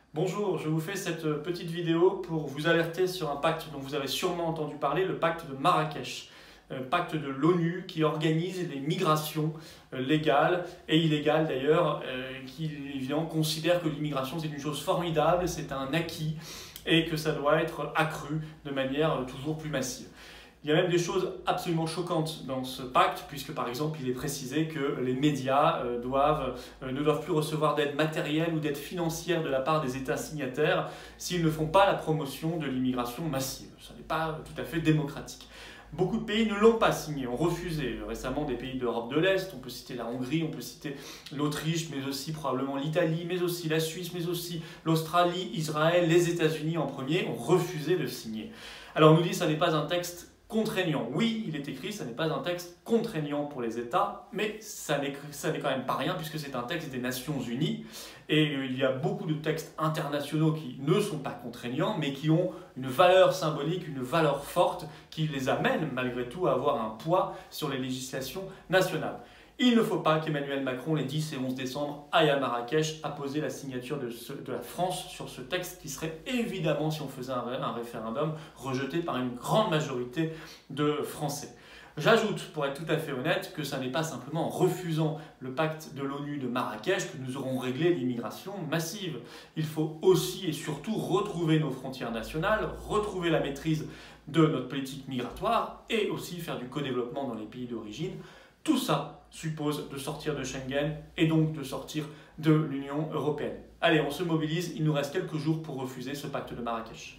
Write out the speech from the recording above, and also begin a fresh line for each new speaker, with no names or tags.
Bonjour, je vous fais cette petite vidéo pour vous alerter sur un pacte dont vous avez sûrement entendu parler, le pacte de Marrakech. Pacte de l'ONU qui organise les migrations légales et illégales d'ailleurs, qui évidemment considère que l'immigration c'est une chose formidable, c'est un acquis et que ça doit être accru de manière toujours plus massive. Il y a même des choses absolument choquantes dans ce pacte, puisque par exemple il est précisé que les médias ne doivent plus recevoir d'aide matérielle ou d'aide financière de la part des États signataires s'ils ne font pas la promotion de l'immigration massive. Ce n'est pas tout à fait démocratique. Beaucoup de pays ne l'ont pas signé, ont refusé. Récemment, des pays d'Europe de l'Est, on peut citer la Hongrie, on peut citer l'Autriche, mais aussi probablement l'Italie, mais aussi la Suisse, mais aussi l'Australie, Israël, les États-Unis en premier, ont refusé de signer. Alors on nous dit que ça n'est pas un texte contraignant. Oui, il est écrit, ça n'est pas un texte contraignant pour les États, mais ça n'est quand même pas rien puisque c'est un texte des Nations Unies et il y a beaucoup de textes internationaux qui ne sont pas contraignants mais qui ont une valeur symbolique, une valeur forte qui les amène malgré tout à avoir un poids sur les législations nationales. Il ne faut pas qu'Emmanuel Macron, les 10 et 11 décembre, aille à Marrakech apposer la signature de la France sur ce texte qui serait évidemment, si on faisait un référendum, rejeté par une grande majorité de Français. J'ajoute, pour être tout à fait honnête, que ça n'est pas simplement en refusant le pacte de l'ONU de Marrakech que nous aurons réglé l'immigration massive. Il faut aussi et surtout retrouver nos frontières nationales, retrouver la maîtrise de notre politique migratoire et aussi faire du co-développement dans les pays d'origine. Tout ça suppose de sortir de Schengen et donc de sortir de l'Union européenne. Allez, on se mobilise, il nous reste quelques jours pour refuser ce pacte de Marrakech.